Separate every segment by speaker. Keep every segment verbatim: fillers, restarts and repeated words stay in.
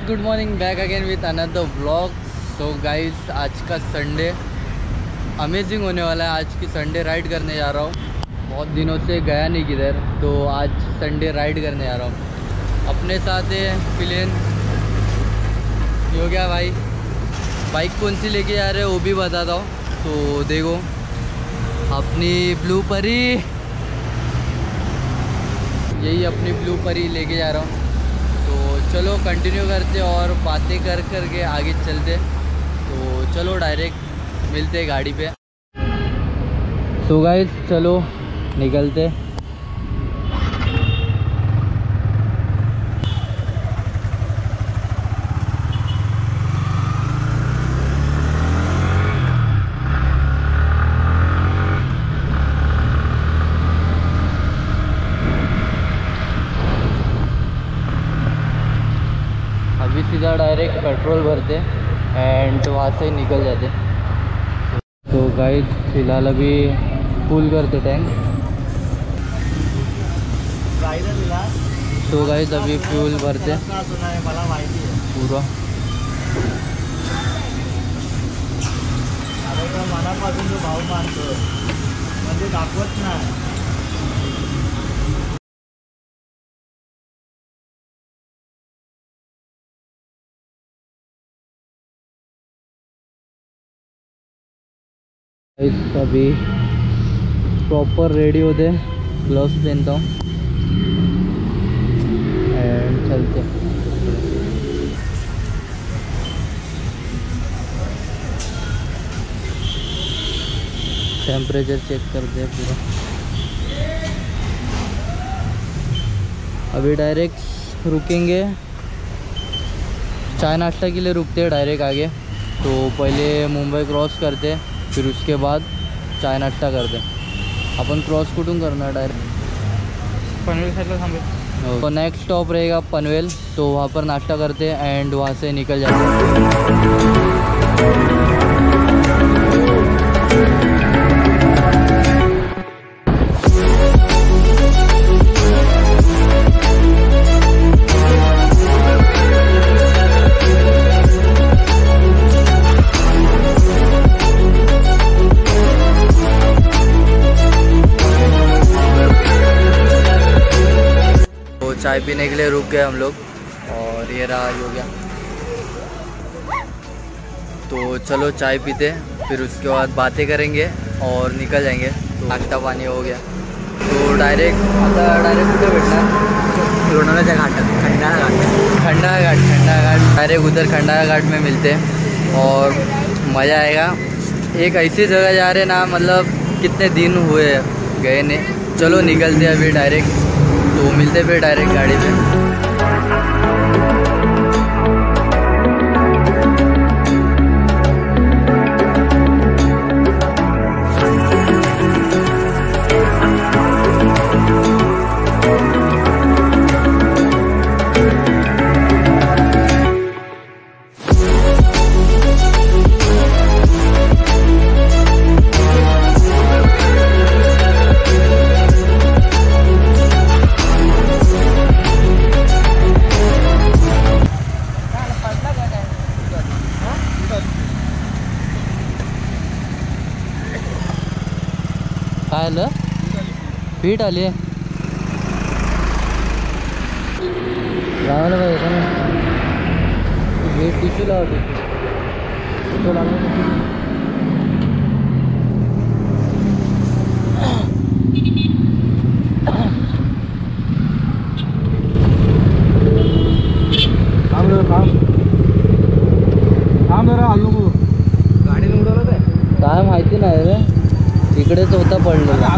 Speaker 1: Good morning, back again with another vlog. So guys, आज का Sunday amazing होने वाला है। आज की संडे राइड करने जा रहा हूँ। बहुत दिनों से गया नहीं किधर, तो आज संडे राइड करने जा रहा हूँ। अपने साथ है प्लेन। ये हो गया भाई। बाइक कौन सी लेके जा रहे हो वो भी बताता हूँ। तो देखो, अपनी ब्लू परी, यही अपनी ब्लू परी लेके जा रहा हूँ। तो चलो कंटिन्यू करते और बातें कर कर के आगे चलते। तो चलो डायरेक्ट मिलते गाड़ी पे। सो गाइस, चलो निकलते। अभी सीधा डायरेक्ट पेट्रोल भरते एंड वहाँ से निकल जाते। तो गाइस, फिलहाल अभी फुल करते टैंक। तो गाइस, अभी फ्यूल भरते पूरा।
Speaker 2: मनापासून जो भाव मानतो म्हणजे दाखवत नाही।
Speaker 1: अभी प्रॉपर रेडी होते, ग्लव्स पहनता हूँ एंड चलते। टेम्परेचर चेक करते पूरा। अभी डायरेक्ट रुकेंगे, चाय नाश्ता के लिए रुकते हैं डायरेक्ट आगे। तो पहले मुंबई क्रॉस करते, फिर उसके बाद चाय नाश्ता करते। अपन क्रॉस कुठून करणार? डायरेक्ट पनवेल साइडला थांबे। तो नेक्स्ट स्टॉप रहेगा पनवेल, तो वहाँ पर नाश्ता करते एंड वहाँ से निकल जाते। चाय पीने के लिए रुक गए हम लोग और ये रहा हो गया। तो चलो चाय पीते, फिर उसके बाद बातें करेंगे और निकल जाएंगे। तो नाश्ता पानी हो गया, तो डायरेक्ट आता डायरेक्ट कुठे भेटणार? लोणावळ्याच्या घाटात, खंडाळा घाट। खंडाळा घाट खंडाळा घाट डायरेक्ट उधर खंडाळा घाट में मिलते और मज़ा आएगा। एक ऐसी जगह जा रहे ना, मतलब कितने दिन हुए गए ने। चलो निकलते अभी डायरेक्ट, तो मिलते फिर डायरेक्ट गाड़ी पे। काय आलं? पीठ आली लावायला पाहिजे का ना? टिश्यू लावा, टिश्यू लागला। गाडी उडवलं काय माहिती नाही रे, इकडेच होता पडलेला।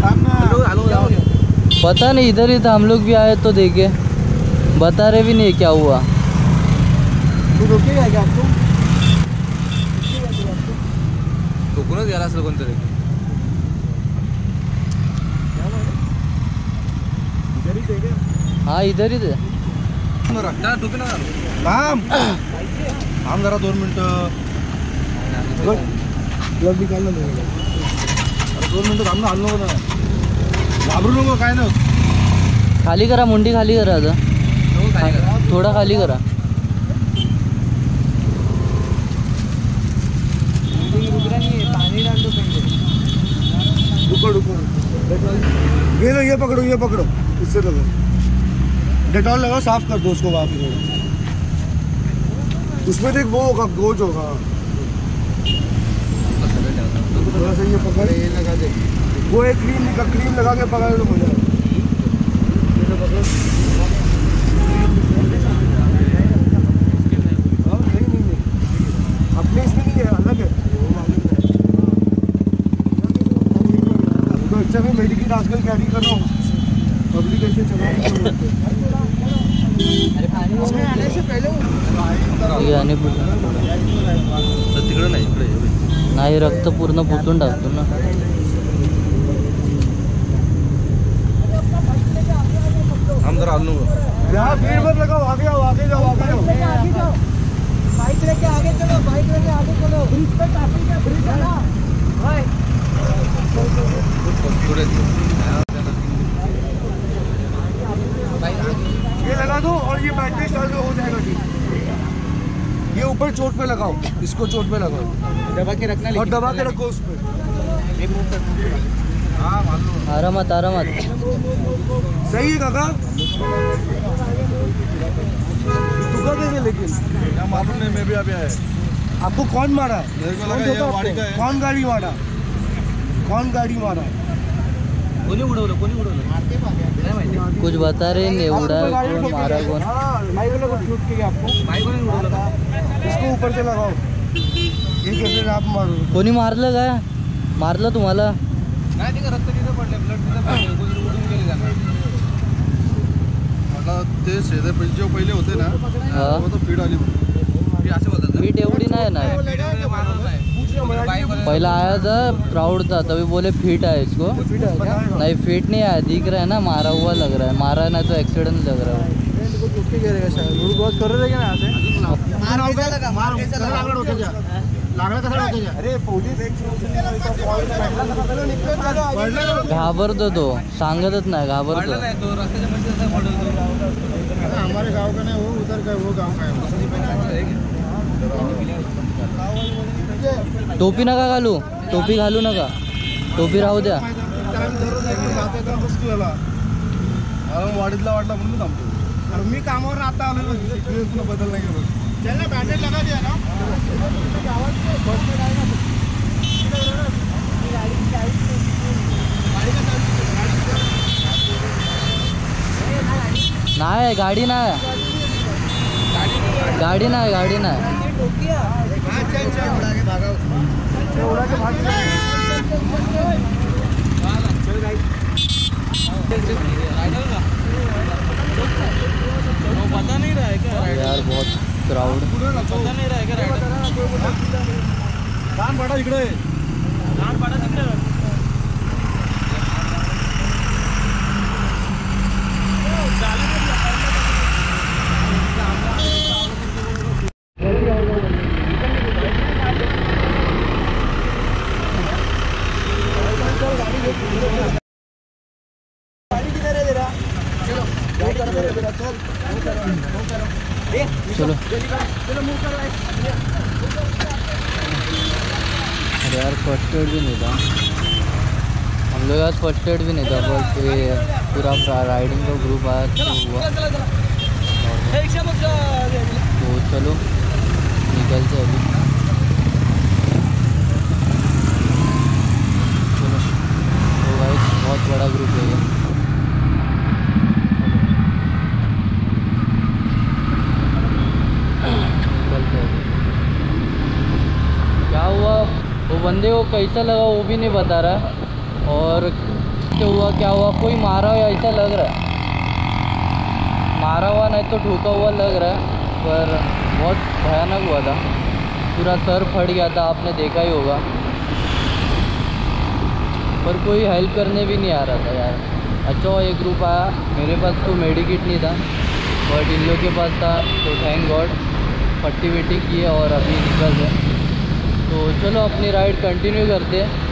Speaker 1: पता नहीं, इधर ही था, हम लोग भी आए तो देखे, बता रहे भी नहीं क्या हुआ।
Speaker 2: तू रोकेगा क्या आपको?
Speaker 1: रोकूनच गेला असेल कोणतरी। हाँ इधर ही थे।
Speaker 2: थांब थांब जरा दोन मिनटं, ग्लव निकाल ना दोन मिनटं थांब ना, हल्लो नको ना, घाबरू नको, काय ना।
Speaker 1: खाली करा, मुंडी खाली करा आता, थोड़ा खाली करा।
Speaker 2: ये लो, ये पकड़ो, ये पकड़ो, इससे दो डेटॉल लगाओ, साफ कर दो उसको वहाँ पे थोड़ा। उसमें देख वो होगा, गोज होगा, थोड़ा सा ये पकड़, ये लगा दे, वो एक क्रीम निकाल, क्रीम लगा के पकड़ लो, हो जाएगा। नहीं नहीं नहीं, अपने इसमें नहीं है, अलग है। तो अच्छा मैं मेडिकेट आजकल कैरी कर रहा हूँ, पब्लिक ऐसे चला आने से पहले
Speaker 1: तिकडं नाही, इकडे नाही, रक्त पूर्ण पुसून टाकतो ना।
Speaker 2: हम जरा आलू यहाँ भीड़ मत लगाओ, आगे आओ, आगे जाओ, आगे जाओ, आगे जाओ, बाइक लेके आगे चलो, बाइक लेके आगे चलो, ब्रिज पे ट्रैफिक है, ब्रिज है ना भाई। ये लगा दो और ये बैटरी डाल दो, हो जाएगा ठीक। ये ऊपर चोट पे लगाओ, इसको चोट पे लगाओ, दबा के रखना और दबा के रखो उस पे।
Speaker 1: आरामात आरामात।
Speaker 2: सही है काका, तुका कैसे लेकिन मालूम नहीं, मैं भी अभी आया। आपको कौन मारा? मेरे को लगा ये गाड़ी का है। कौन गाड़ी मारा? कौन गाड़ी मारा? कोणी उडवलं, कोणी उडवलं
Speaker 1: कुछ बता रहे नहीं, उड़ा कौन मारा कौन?
Speaker 2: आपको इसको ऊपर से लगाओ, ये कैसे आप मारो?
Speaker 1: कोणी मारलं का? मारलं तुम्हाला?
Speaker 2: नाही, ते रक्त तिथं पडले, ब्लड तिथं पडले, कोणी उडून गेले त्यांना। मला ते शेजारी पहिले जे पहिले होते ना,
Speaker 1: हा,
Speaker 2: तो फीड आली, ती असे बोलतात ना,
Speaker 1: फीट एवढी नाही ना। पहला आया था प्राउड था, तभी बोले फिट है इसको, नहीं फिट नहीं आया, दिख रहा है ना, मारा हुआ लग रहा है, मारा नहीं तो एक्सीडेंट लग रहा है। घाबरतो तो, सांगतच नाही, घाबरतो।
Speaker 2: हमारे गांव का नहीं, वो उधर का, वो गांव का है।
Speaker 1: टोपी नका घालू, टोपी घालू नका, टोपी राहू द्या।
Speaker 2: वाडीतला वाटला म्हणून थांबतो, मी कामावर आता आलो, बदल नाही केलं। त्यांना बँडेज लगा दिया ना,
Speaker 1: नाही गाडी नाही, गाडी नाही, गाडी नाही।
Speaker 2: पता नहीं रहा है क्या
Speaker 1: यार, बहुत क्राउड,
Speaker 2: पता नहीं रहा है क्या? दान पाडा इकडे, दान पाडा तिकडे।
Speaker 1: चलो यार, फर्स्ट एड भी नहीं था हम लोग, आज फर्स्ट एड भी नहीं था, बस ये पूरा राइडिंग का ग्रुप आया तो हुआ। तो चलो निकलते अभी, चलो। तो भाई बहुत बड़ा ग्रुप है ये। क्या हुआ वो बंदे को कैसा लगा वो भी नहीं बता रहा, और क्या हुआ क्या हुआ, कोई मारा हुआ ऐसा लग रहा है, मारा हुआ नहीं तो ठोका हुआ लग रहा है, पर बहुत भयानक हुआ था, पूरा सर फट गया था, आपने देखा ही होगा। पर कोई हेल्प करने भी नहीं आ रहा था यार। अच्छा हुआ एक ग्रुप आया, मेरे पास तो मेडिकिट नहीं था, बट इन लोग के पास था, तो थैंक गॉड पट्टी वट्टी किए और अभी निकल गए। तो चलो अपनी राइड कंटिन्यू करते हैं।